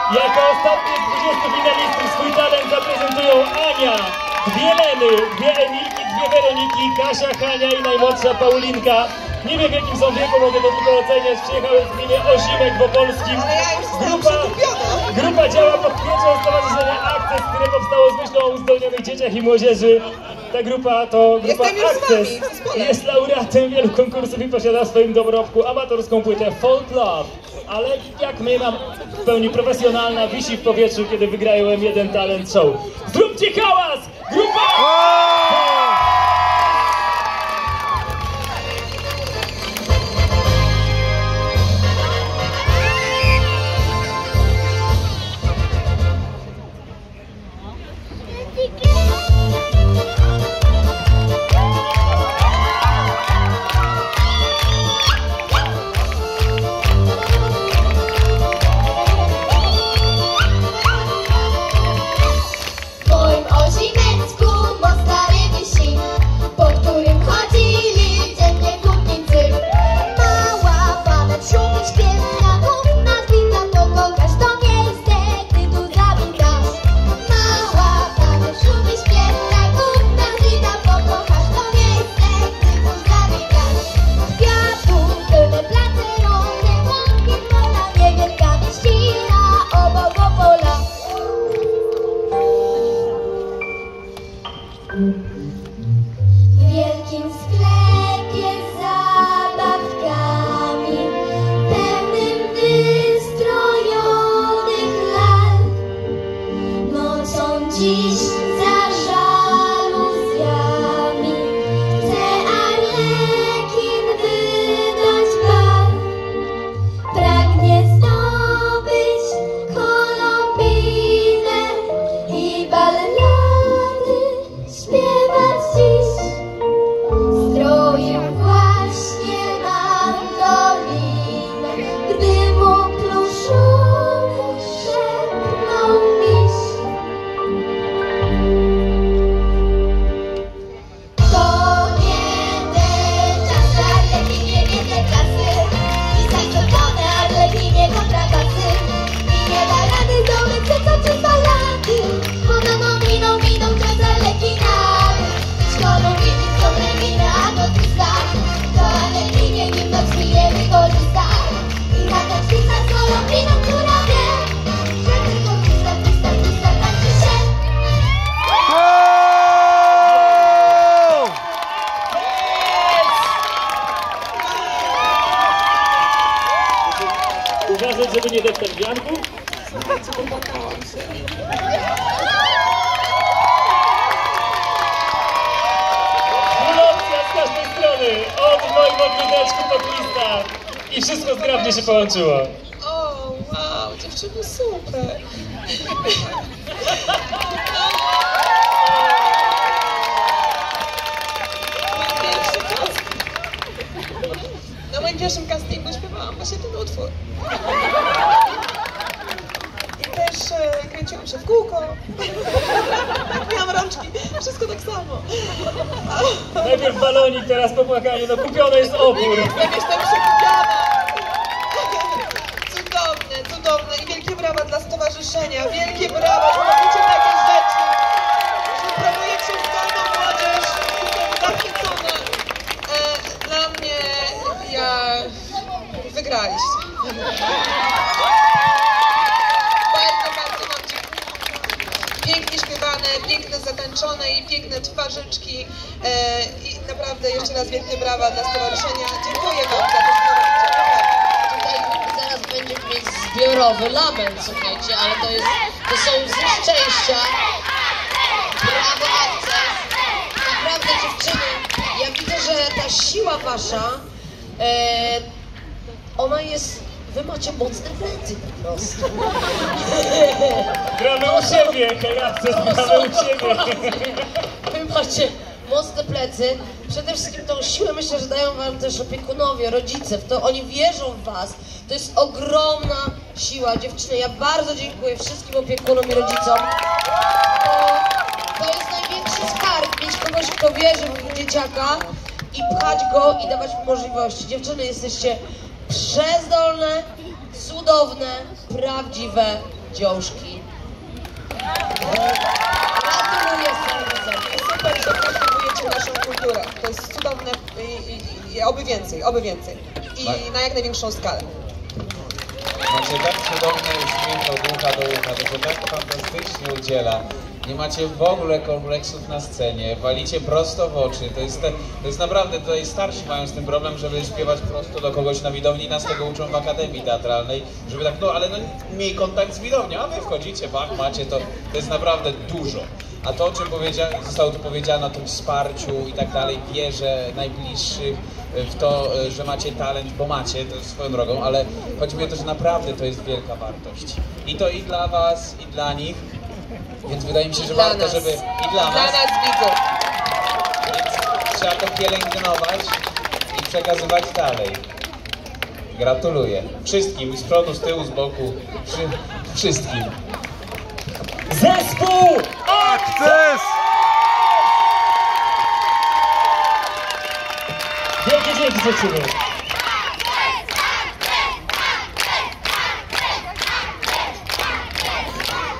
Jako ostatnie z 20 finalistów swój talent zaprezentują Ania, dwie Leny, dwie Emilki, dwie Weroniki, Kasia, Hania i najmłodsza Paulinka. Nie wiem w jakim są wieku, mogę to tylko oceniać. Przyjechały z gminy Osimek w Opolskim. Grupa działa pod pieczą Stowarzyszenia Akces, które powstało z myślą o uzdolnionych dzieciach i młodzieży. Ta grupa to grupa Akces. Jest laureatem wielu konkursów i posiada w swoim dorobku amatorską płytę Folk Love. Ale jak my, nam w pełni profesjonalna, wisi w powietrzu, kiedy wygrają M1 Talent Show. Zróbcie hałas! Grupa! W wielkim sklepie z zabawkami, pełnym wystrojonych lat, nocą dziś za żaluzjami chce Arlekin wydać bal. Pragnie zdobyć Kolumbinę i ballady śpiewać dziś. Strojem właśnie mandolinę, gdy mu pluszowy szepnął miś. To nie ten czas, Arlekinie, nie te czasy. I saksofony, Arlekinie, kontrabasy. I nie da rady zdobyć przeskoczyć ballady. Podobno miną czas Arlekina. Szkodą widzieć dobre winy, a to trista. To Arlekinie nim noc chwilę wykorzysta. I zacząć pisać z Kolumbiną, która wie, że tylko trista tańczy się. Uważać, żeby nie deptać wianku. Słuchajcie, popłakałam się. Emocja z każdej strony. Od moim ogródeczku po listach. I wszystko zgrabnie się połączyło. O, wow, dziewczyny, super. Mój pierwszy casting. Na moim pierwszym castingu śpiewałam właśnie ten utwór. I też kręciłam się w kółko. Miałam rączki, wszystko tak samo. Najpierw balonik, teraz popłakanie. No kupiony jest opór. Jestem przekupiona. Cudowne i wielkie brawa dla stowarzyszenia. Wielkie brawa, że robicie takie rzeczy. Że promujecie zdolną młodzież. Jestem zachwycona. Dla mnie, wygraliście. Bardzo wam dziękuję. Pięknie śpiewane, piękne zatańczone i piękne twarzyczki. I naprawdę jeszcze raz wielkie brawa dla stowarzyszenia. Dziękuję wam za to, że Tutaj zaraz będziemy mieć zbiorowy lament, słuchajcie, ale to są łzy szczęścia. Brawo, Akces. Naprawdę, dziewczyny, ja widzę, że ta siła wasza, ona jest, wy macie mocne plecy po prostu. Gramy u siebie, hej, Akces, gramy u siebie. Wy macie mocne plecy. Przede wszystkim tą siłę myślę, że dają wam też opiekunowie, rodzice. W to oni wierzą w was. To jest ogromna siła. Dziewczyny, ja bardzo dziękuję wszystkim opiekunom i rodzicom. To jest największy skarb, mieć kogoś, kto wierzy w dzieciaka i pchać go i dawać mu możliwości. Dziewczyny, jesteście przezdolne, cudowne, prawdziwe. dziążki. Gratuluję serdecznie. Super, że kultywujecie naszą kulturę. To jest cudowne i oby więcej. I na jak największą skalę. Macie tak cudowne uśmiech od ucha do ucha, to się tak fantastycznie udziela. Nie macie w ogóle kompleksów na scenie, walicie prosto w oczy. To jest naprawdę, tutaj starsi mają z tym problem, żeby śpiewać prosto do kogoś na widowni. Nas tego uczą w Akademii Teatralnej, żeby tak, no ale no, miej kontakt z widownią, a wy wchodzicie, macie to jest naprawdę dużo. A to, o czym zostało tu powiedziane, o tym wsparciu i tak dalej, wierze najbliższych w to, że macie talent, bo macie, to jest swoją drogą, ale chodzi mi o to, że naprawdę to jest wielka wartość. I to i dla was, i dla nich. Więc wydaje mi się, że warto, żeby i dla nas widzów. Więc trzeba to pielęgnować i przekazywać dalej. Gratuluję. Wszystkim, z przodu, z tyłu, z boku, wszystkim. Zespół Akces! Wielkie dzięki dziewczyny.